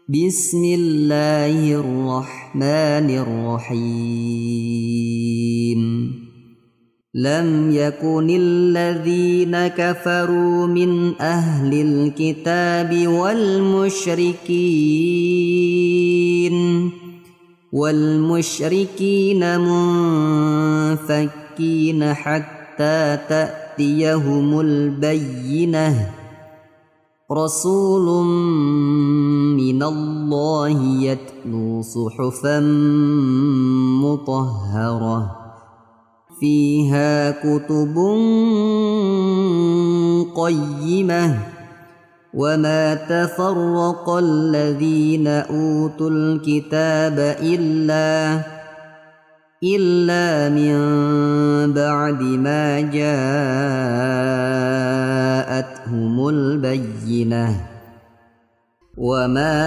بسم الله الرحمن الرحيم لم يكن الذين كفروا من أهل الكتاب والمشركين منفكين حتى تأتيهم البينة رسول من الله يتلو صحفا مطهرة فيها كتب قيمة وما تفرق الذين أوتوا الكتاب إلا من بعد ما جاءتهم البينة وما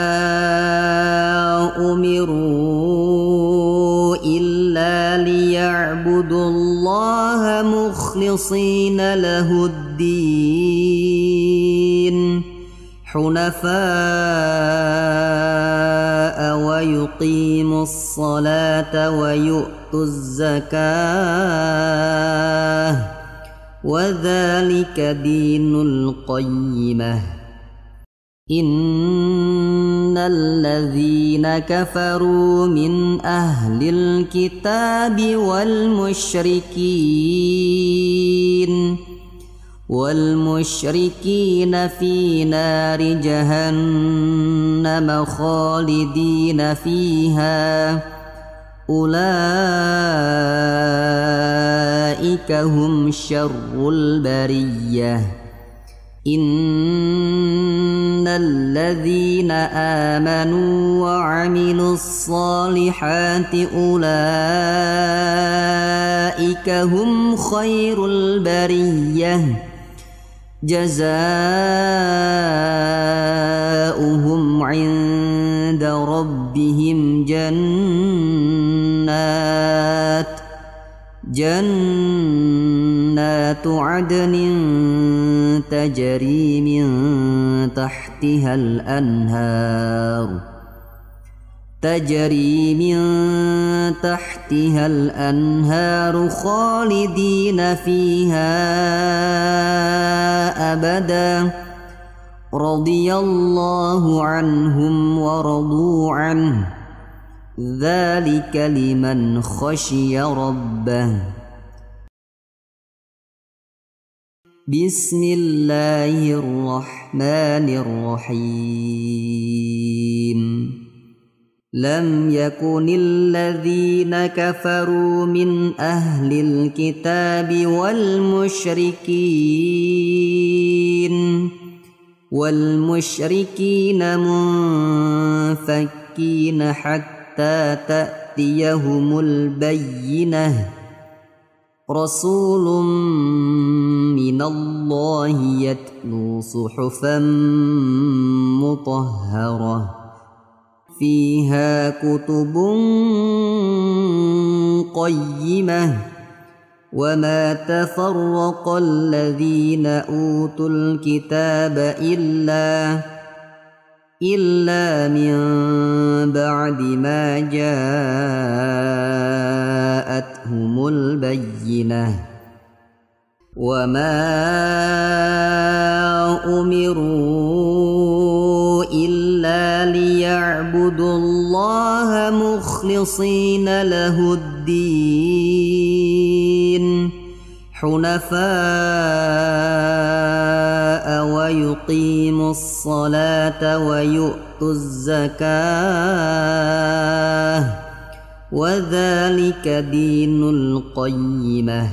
أمروا إلا ليعبدوا الله مخلصين له الدين حنفاء ويقيموا الصلاة ويؤتوا الزكاة وذلك دين القيمة إن الذين كفروا من أهل الكتاب والمشركين في نار جهنم خالدين فيها أولئك هم شر البرية إن الذين آمنوا وعملوا الصالحات أولئك هم خير البرية جزاؤهم عند ربهم جنات عدن تجري من تحتها الأنهار خالدين فيها أبدا رضي الله عنهم ورضوا عنه ذلك لمن خشي ربه بسم الله الرحمن الرحيم لم يكن الذين كفروا من أهل الكتاب والمشركين منفكين حتى تأتيهم البينة رسول من الله يتلو صحفا مطهرة فيها كتب قيمة وما تفرق الذين أوتوا الكتاب إلا من بعد ما جاءتهم البينة وما أمروا إلا ليعبدوا الله مخلصين له الدين حنفاء ويقيموا الصلاة ويؤتوا الزكاة وذلك دين القيمة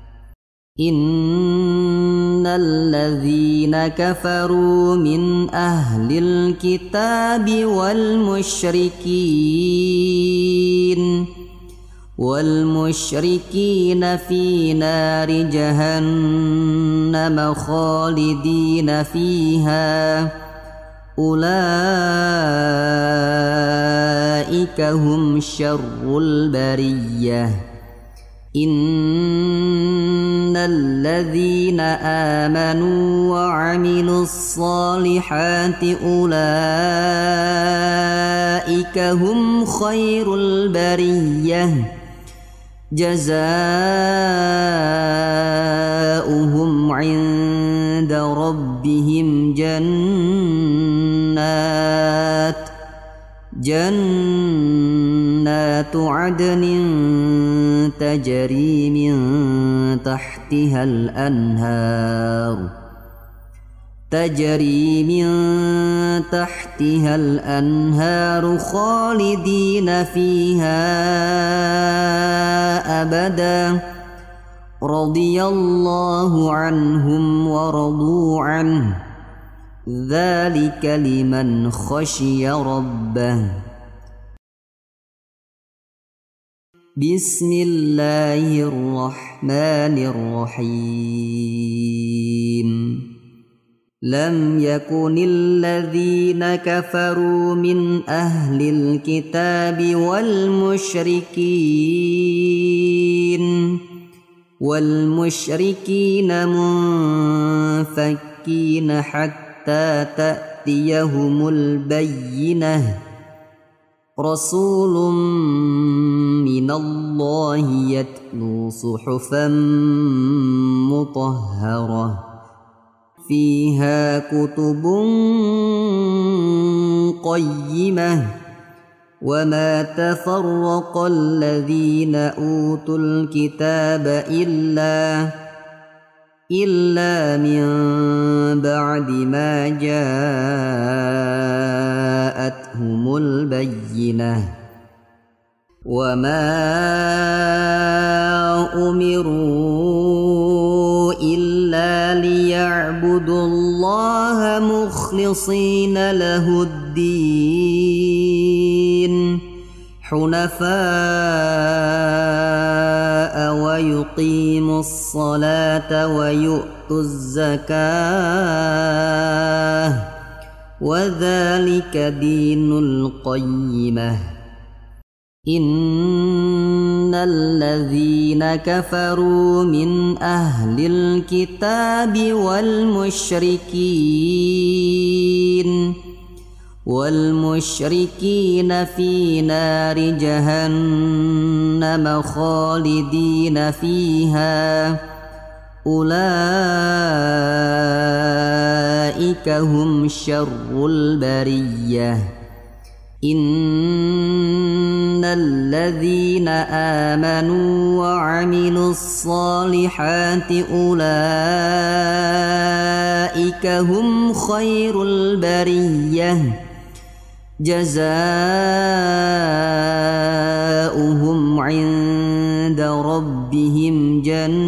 إن الذين كفروا من أهل الكتاب والمشركين في نار جهنم خالدين فيها أولئك هم شر البرية إن الذين آمنوا وعملوا الصالحات أولئك هم خير البرية جزاؤهم عند ربهم جنات عدن تجري من تحتها الأنهار خالدين فيها أبدا رضي الله عنهم ورضوا عنه ذلك لمن خشي ربه. بسم الله الرحمن الرحيم. لم يكن الذين كفروا من أهل الكتاب والمشركين منفكين حتى تأتيهم البينة رسول من الله يتلو صحفا مطهرة فيها كتب قيمة وما تفرق الذين أوتوا الكتاب إلا من بعد ما جاءتهم البينة وما أمروا إلا ليعبدوا الله مخلصين له الدين حنفاء ويقيموا الصلاة ويؤتوا الزكاة وذلك دين القيمة. إن الذين كفروا من أهل الكتاب والمشركين في نار جهنم خالدين فيها أولئك هم شر البرية. إن الذين آمنوا وعملوا الصالحات أولئك هم خير البرية جزاؤهم عند ربهم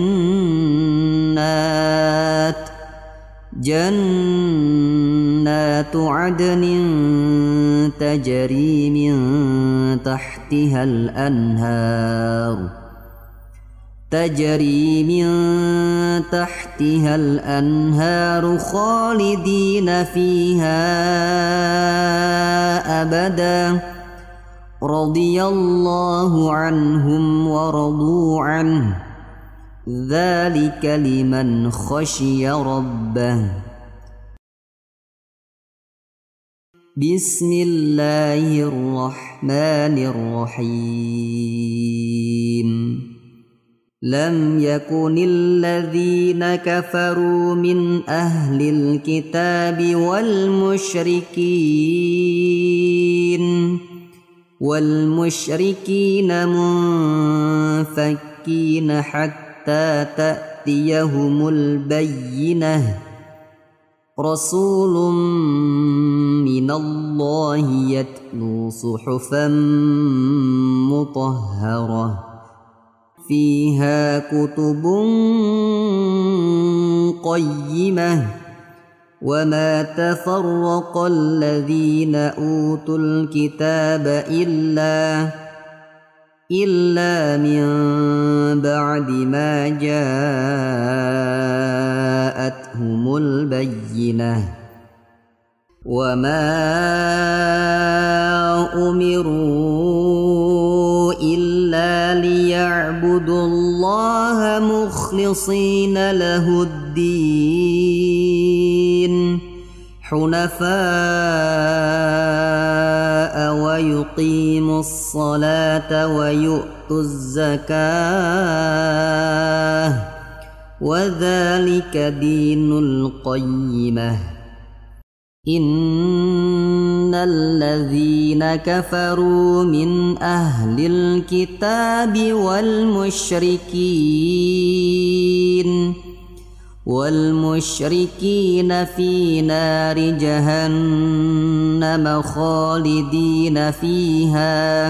جنات عدن تجري من تحتها الأنهار خالدين فيها أبدا رضي الله عنهم ورضوا عنه ذلك لمن خشي ربه. بسم الله الرحمن الرحيم. لم يكن الذين كفروا من أهل الكتاب والمشركين منفكين حتى تأتيهم البينة رسول من الله يتلو صحفا مطهرة فيها كتب قيمة وما تفرق الذين أوتوا الكتاب إلا من بعد ما جاءتهم البينة وما أمروا إلا إلا ليعبدوا الله مخلصين له الدين حنفاء ويقيموا الصلاة ويؤتوا الزكاة وذلك دين القيمة. إن الذين كفروا من أهل الكتاب والمشركين في نار جهنم خالدين فيها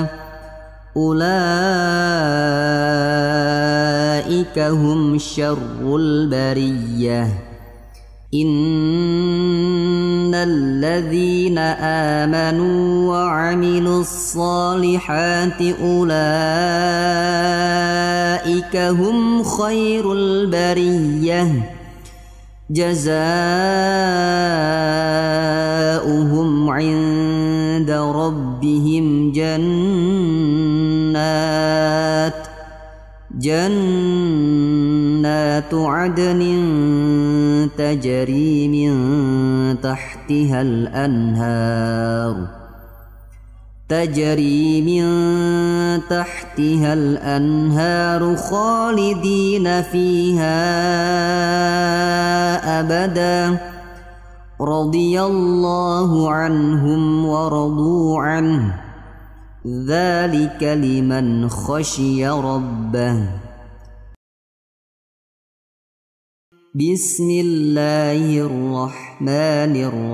أولئك هم شر البرية. إن الذين آمنوا وعملوا الصالحات أولئك هم خير البرية جزاؤهم عند ربهم جنات عدن تجري من تحتها الأنهار خالدين فيها أبدا رضي الله عنهم ورضوا عنه ذلك لمن خشي ربه. بسم الله الرحمن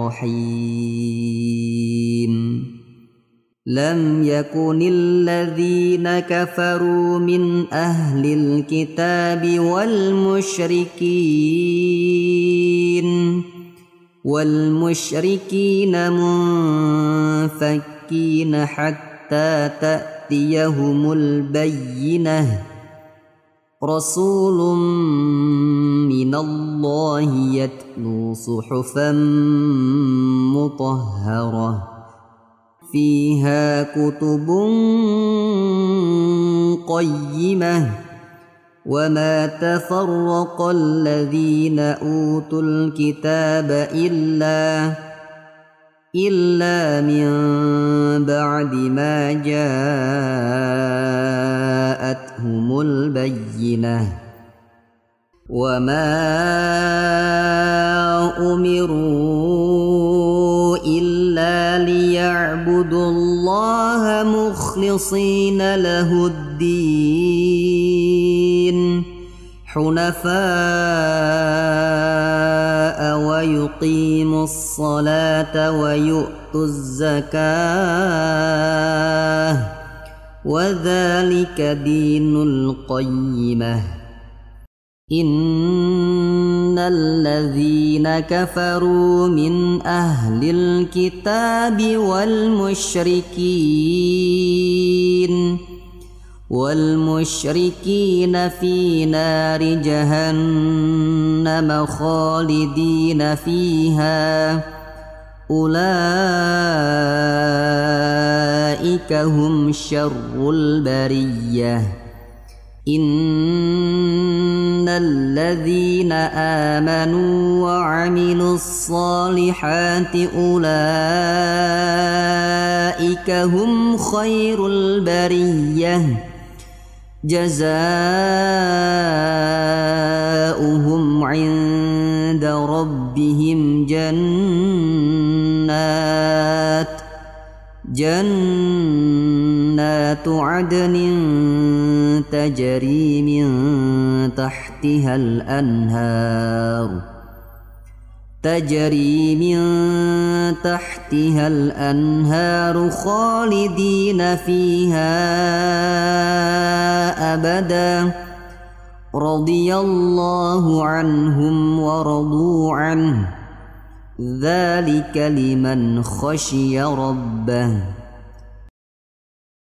الرحيم. لم يكن الذين كفروا من أهل الكتاب والمشركين منفكين حتى تأتيهم البينة رسول من الله يتلو صحفا مطهرة فيها كتب قيمة وما تفرق الذين أوتوا الكتاب إلا من بعد ما جاءتهم البينة وما أمروا إلا ليعبدوا الله مخلصين له الدين حنفاء ويقيموا الصلاة ويؤتوا الزكاة وذلك دين القيمة. إن الذين كفروا من أهل الكتاب والمشركين في نار جهنم خالدين فيها أولئك هم شر البرية. إن الذين آمنوا وعملوا الصالحات أولئك هم خير البرية جزاؤهم عند ربهم جنات عدن تجري من تحتها الأنهار خالدين فيها أبدا رضي الله عنهم ورضوا عنه ذلك لمن خشي ربه.